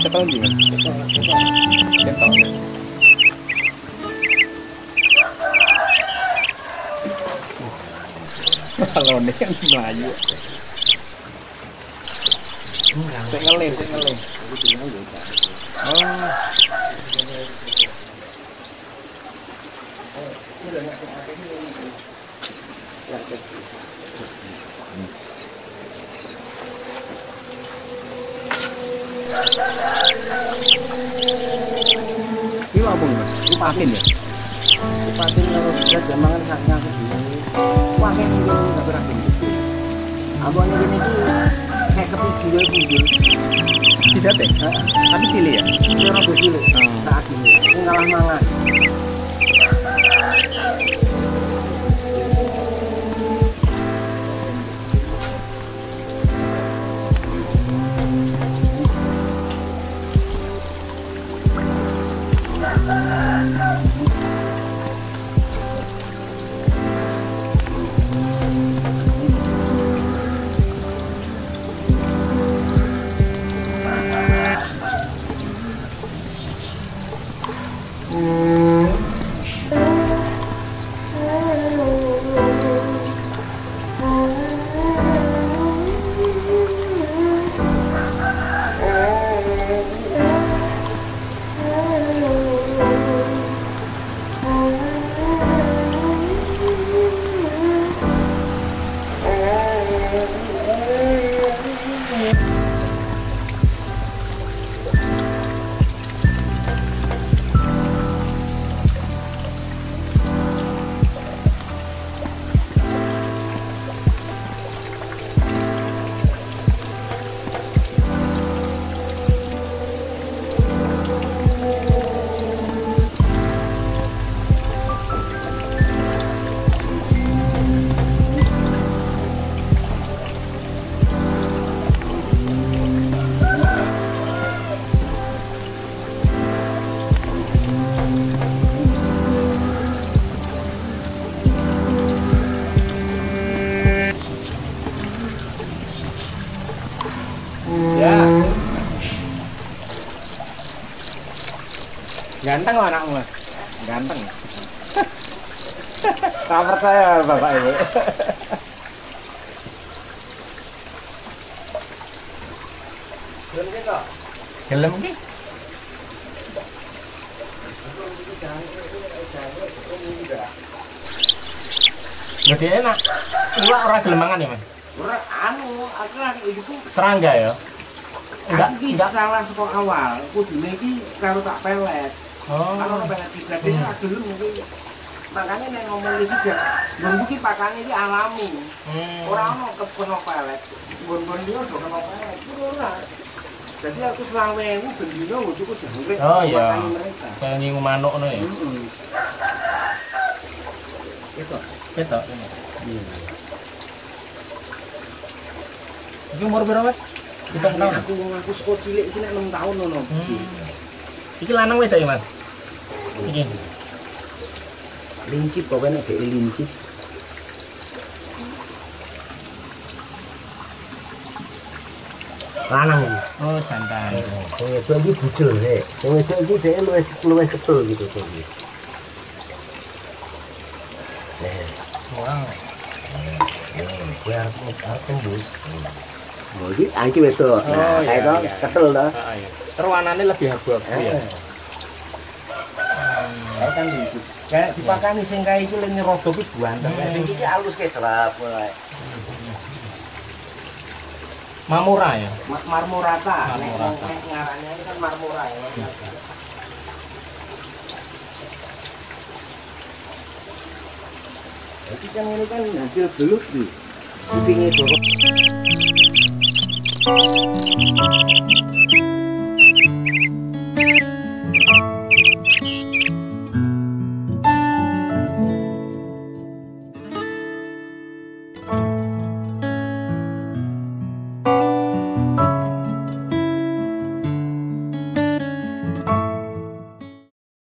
Cekel ndi, Mas? Cekel. Kalau ini kan Melayu. Sing ngeling. Oh. Ini apa Mas? Ini patin ya? Patin kalau sudah jamangan haknya aku dulu. Wah kayak ini nggak berarti. Abangnya ini tuh kayak kepiji ya bujur. Sidat ya? Tapi cilik ya? Ini orang cilik. Saat ini ngalah mangan. Ganteng loh anakmu, Mas. Ganteng. Tak percaya Bapak Ibu. Gelem ki? Jadi enak. Iwak ora gelem mangan ya, Mas? Ora aku lagi itu Serangga ya? enggak salah saka awal. Kudune iki karo tak pelet. Oh. Kalau pelet sidat iki aduh mungkin makanya nek ngomong sidat, nggon iki pakane iki alami. Ora ono kepeno pelet. Nggon-nggon dia udah kena pelet. Ora. Jadi aku selawewu bendino nggo cukup jangkrik. Oh iya. Kayak ngingu manuk ngono ya. Ketok. Iya. Iki umur berapa, Mas? Kita tahun. Aku sekolah cilik iki nek 6 tahun ngono. Iki lanang wedok ya, Mas? Iki. Lincip pokoknya dhek lincip. Lanang iki. Oh, jantan. Sing wedok iki bujel rek. Sing wedok iki dhek luwih kebel gitu to. Wow. Biar tembus. Oh, iki wedok. Nah, kayak to ketel to. Heeh. Terus warnane lebih abu-abu ya. Kan lincip. Kayak dipakani sing kae iki lene rada ki buanten. Sing iki alus ke jerap wae. Mamura ya? Marmorata. Marmorata. Nek ngarannya itu kan marmora ya. Jadi kan ini kan hasil belut nih. Kupingnya dorong.